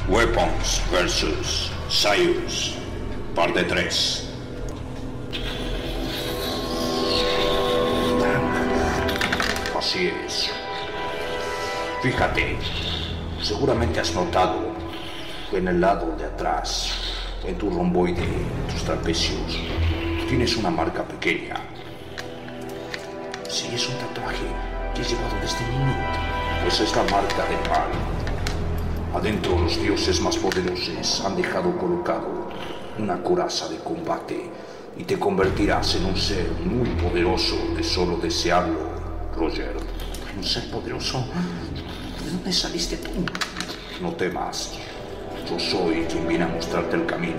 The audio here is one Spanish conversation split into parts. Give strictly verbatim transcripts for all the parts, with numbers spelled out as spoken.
Weapons versus Sayus, parte tres. Así es. Fíjate, seguramente has notado que en el lado de atrás, en tu romboide, en tus trapecios, tienes una marca pequeña. Sí, es un tatuaje que he llevado desde niño. Pues es la marca del mal. Adentro los dioses más poderosos han dejado colocado una coraza de combate y te convertirás en un ser muy poderoso de solo desearlo, Roger. ¿Un ser poderoso? ¿De dónde saliste tú? No temas, yo soy quien viene a mostrarte el camino.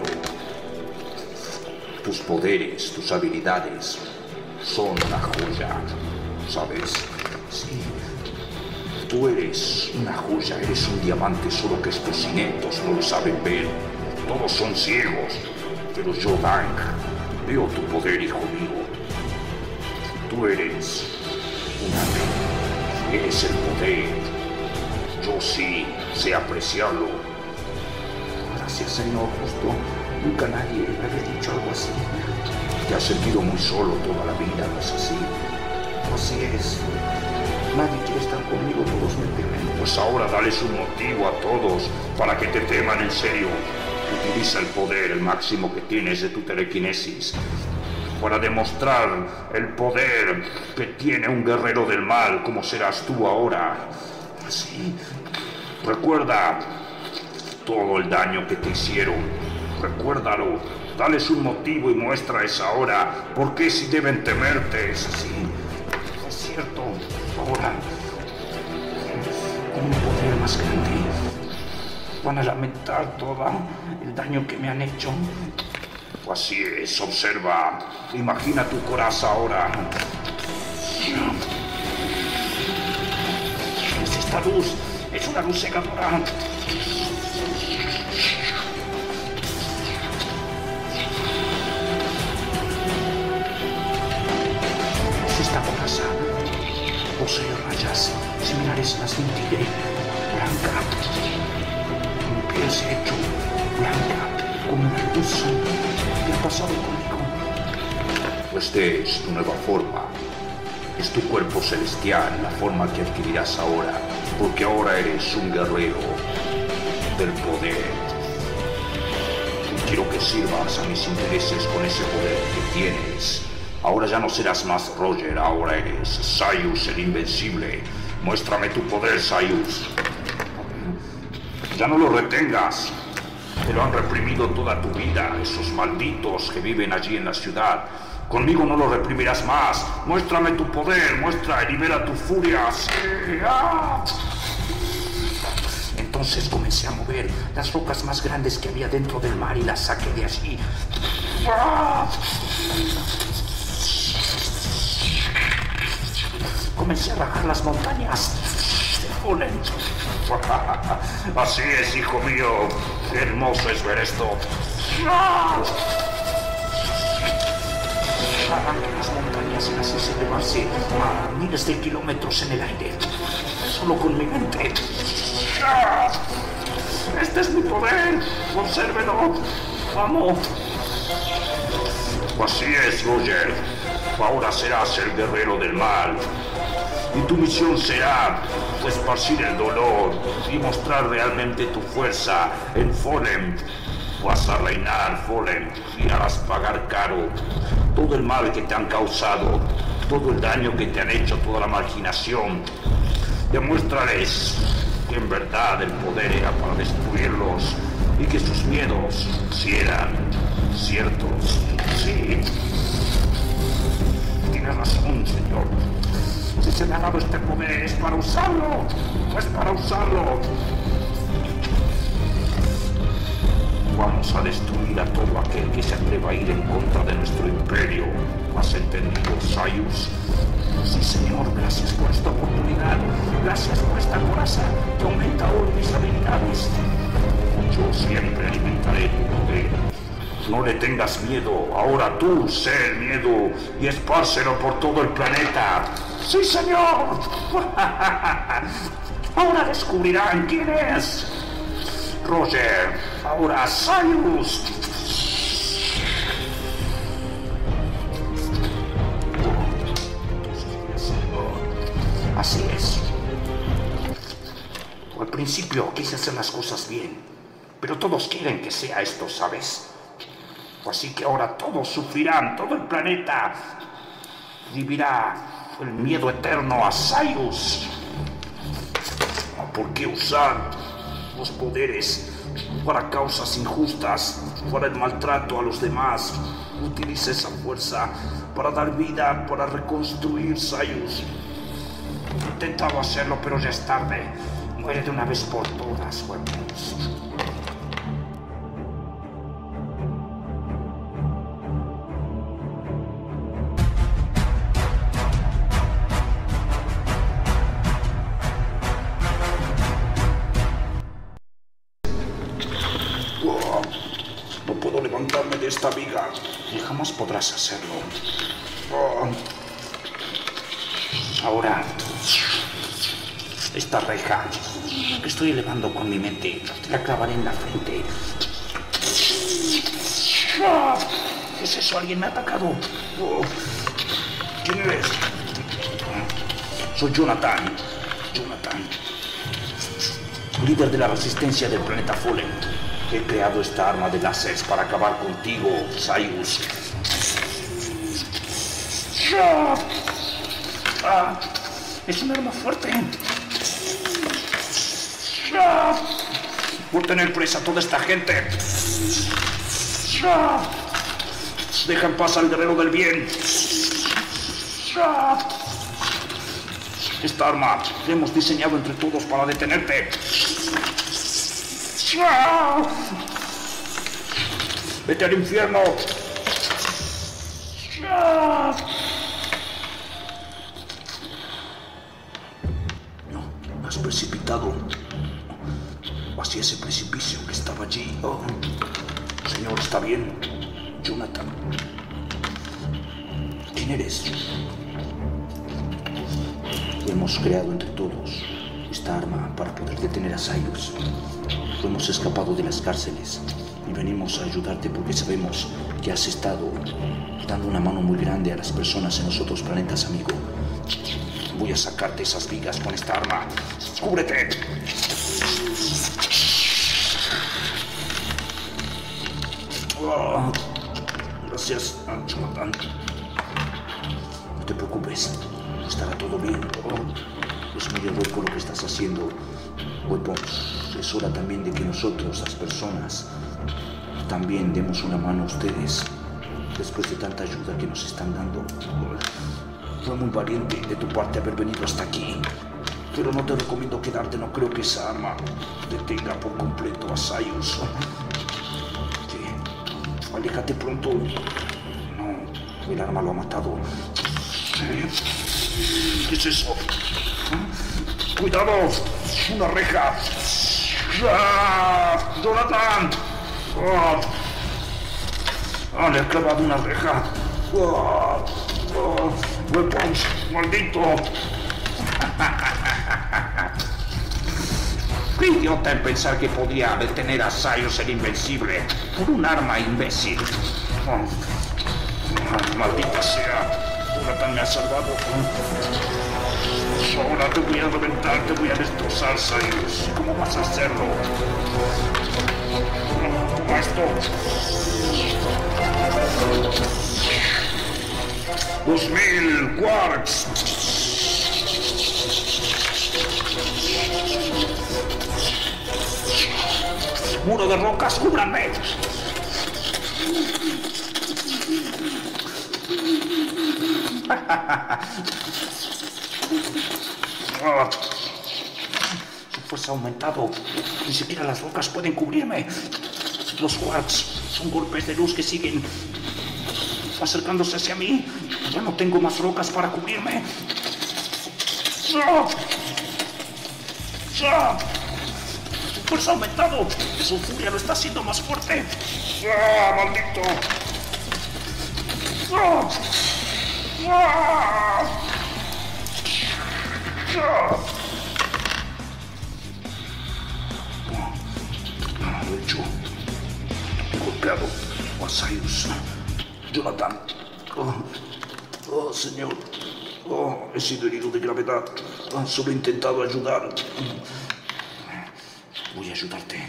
Tus poderes, tus habilidades son una joya, ¿sabes? Sí. Tú eres una joya, eres un diamante, solo que estos ineptos no lo saben ver. Todos son ciegos, pero yo, Dang, veo tu poder, hijo mío. Tú eres una... eres el poder. Yo sí sé apreciarlo. Gracias, señor, justo. Nunca nadie me había dicho algo así. Te has sentido muy solo toda la vida, ¿no es así? Así es. Nadie quiere estar conmigo, todos me temen. Pues ahora dales un motivo a todos para que te teman en serio. Utiliza el poder, el máximo que tienes de tu telequinesis, para demostrar el poder que tiene un guerrero del mal, como serás tú ahora. Así. Recuerda todo el daño que te hicieron. Recuérdalo. Dales un motivo y muéstrales ahora por qué si deben temerte. Es así. Es cierto. Ahora, con un poder más grande, van a lamentar todo el daño que me han hecho. Así es, observa. Imagina tu coraza ahora. Es esta luz, es una luz cegadora. Es esta coraza. Posee rayas similares a las de un tigre, blanca. Mi piel se ha hecho blanca, como una luz que ha pasado conmigo. Esta es tu nueva forma. Es tu cuerpo celestial, la forma que adquirirás ahora, porque ahora eres un guerrero del poder. Y quiero que sirvas a mis intereses con ese poder que tienes. Ahora ya no serás más Roger, ahora eres Sayus el Invencible. Muéstrame tu poder, Sayus. Ya no lo retengas. Te lo han reprimido toda tu vida, esos malditos que viven allí en la ciudad. Conmigo no lo reprimirás más. Muéstrame tu poder, muestra y libera tu furia. Sí. ¡Ah! Entonces comencé a mover las rocas más grandes que había dentro del mar y las saqué de allí. ¡Ah! Comencé a rajar las montañas de polen. Así es, hijo mío. Qué hermoso es ver esto. Arranqué las montañas y las hice elevarse a miles de kilómetros en el aire. Solo con mi mente. Este es mi poder. Obsérvelo. Amo. Así es, Roger. Ahora serás el guerrero del mal. Y tu misión será esparcir el dolor y mostrar realmente tu fuerza en Fallen. Vas a reinar, Fallen, y harás pagar caro todo el mal que te han causado, todo el daño que te han hecho, toda la marginación. Demuéstrales que en verdad el poder era para destruirlos y que sus miedos sí eran ciertos. Sí. Tienes razón, señor. Si se me ha dado este poder es para usarlo. Es para usarlo. Vamos a destruir a todo aquel que se atreva a ir en contra de nuestro imperio. ¿Has entendido, Sayus? Sí, señor. Gracias por esta oportunidad. Gracias por esta coraza que aumenta aún mis habilidades. Yo siempre alimentaré tu poder. No le tengas miedo. Ahora tú sé el miedo y espárcelo por todo el planeta. ¡Sí, señor! Ahora descubrirán quién es. Roger, ahora Sayus. Así es. Al principio quise hacer las cosas bien, pero todos quieren que sea esto, ¿sabes? Así que ahora todos sufrirán, todo el planeta vivirá el miedo eterno a Sayus. ¿Por qué usar los poderes para causas injustas, para el maltrato a los demás? Utiliza esa fuerza para dar vida, para reconstruir Sayus. He intentado hacerlo, pero ya es tarde. Muere de una vez por todas, huevos. No puedo levantarme de esta viga. Y jamás podrás hacerlo. Oh. Ahora, esta reja que estoy elevando con mi mente, te la clavaré en la frente. ¿Qué es eso? ¿Alguien me ha atacado? Oh. ¿Quién eres? Soy Jonathan. Jonathan. Líder de la resistencia del planeta Fallen. He creado esta arma de láseres para acabar contigo, Sayus. Ah, es un arma fuerte. Por tener presa a toda esta gente. Deja en paz al guerrero del bien. Esta arma la hemos diseñado entre todos para detenerte. Vete al infierno. No, has precipitado hacia ese precipicio que estaba allí. Oh, señor, ¿está bien? Jonathan. ¿Quién eres? Hemos creado entre todos esta arma para poder detener a Sayus. Hemos escapado de las cárceles y venimos a ayudarte porque sabemos que has estado dando una mano muy grande a las personas en los otros planetas, amigo. Voy a sacarte esas vigas con esta arma. ¡Cúbrete! Oh, gracias, Jonathan. No te preocupes, estará todo bien. Oh, es muy heroico lo que estás haciendo, Weapons. Es hora también de que nosotros, las personas, también demos una mano a ustedes después de tanta ayuda que nos están dando. Fue muy valiente de tu parte haber venido hasta aquí, pero no te recomiendo quedarte. No creo que esa arma detenga por completo a Sayus. ¿Qué? Aléjate pronto. No, el arma lo ha matado. ¿Qué es eso? ¡Cuidado! ¡Una reja! ¡Ah! ¡Jonathan! ¡Ah! ¡Ah! Le he clavado una reja. ¡Ah! ¡Ah! ¡Weapons! ¡Maldito! ¡Qué idiota en pensar que podía detener a Sayus el invencible por un arma imbécil! ¡Ah! ¡Ah! ¡Maldita sea! Jonathan me ha salvado. Ahora te voy a reventar, te voy a destrozar, Sayus. ¿Cómo vas a hacerlo? Toma esto. Dos mil quarks. Muro de rocas, cúbranme. Ah, su fuerza ha aumentado. Ni siquiera las rocas pueden cubrirme. Los quarks son golpes de luz que siguen acercándose hacia mí. Ya no tengo más rocas para cubrirme. ¡Ah! ¡Ah! Su fuerza ha aumentado. Su furia lo está haciendo más fuerte. ¡Ah, maldito! ¡Ah! ¡Ah! lo he hecho. He golpeado a Cyrus. Jonathan. Oh, oh, señor. Oh, he sido herido de gravedad. Oh, solo he intentado ayudar. Voy a ayudarte.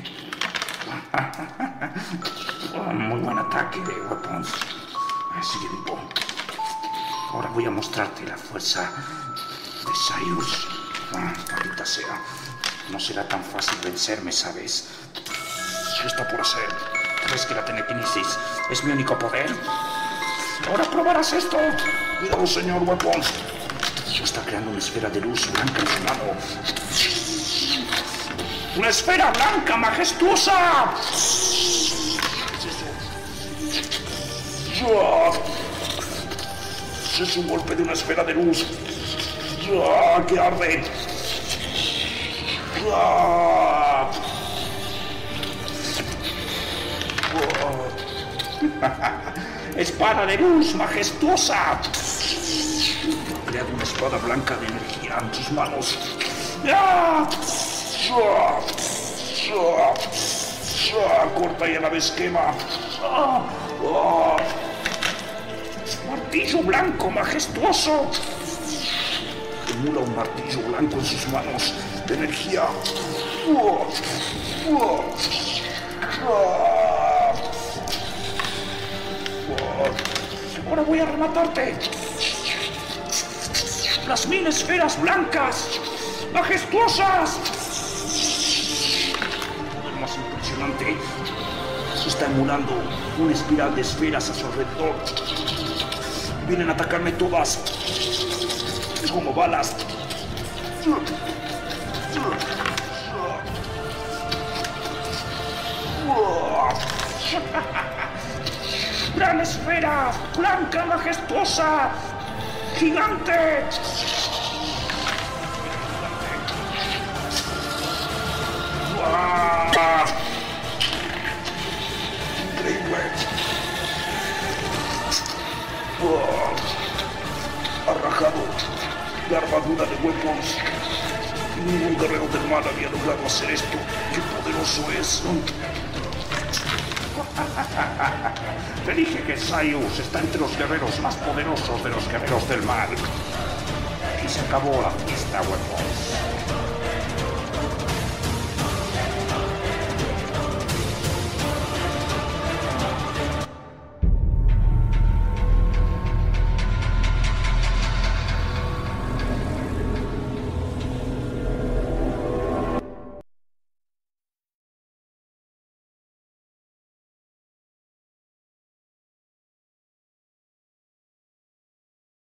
Oh, muy buen ataque, Weapons. Sigue vivo. Ahora voy a mostrarte la fuerza de Cyrus. Ah, maldita sea. No será tan fácil vencerme, ¿sabes? ¿Qué está por hacer? ¿Crees que la telequinesis es mi único poder? Ahora probarás esto. Cuidado, señor Weapons. Está creando una esfera de luz blanca en su mano. ¡Una esfera blanca majestuosa! ¿Qué es eso? Es un golpe de una esfera de luz. ¡Que arde! ¡Espada de luz majestuosa! Ha creado una espada blanca de energía en tus manos. Corta y a la vez quema. Martillo blanco majestuoso. Emula un martillo blanco en sus manos de energía. Ahora voy a rematarte. Las mil esferas blancas majestuosas. Lo más impresionante, se está emulando una espiral de esferas a su alrededor. Vienen a atacarme todas. Es como balas. ¡Gran esfera! ¡Blanca, majestuosa! ¡Gigante! ¡Increíble! Ha rajado la armadura de Weapons. Ningún guerrero del mal había logrado hacer esto. ¡Qué poderoso es! Te dije que Cyrus está entre los guerreros más poderosos de los guerreros del mal. Y se acabó la fiesta, Weapons.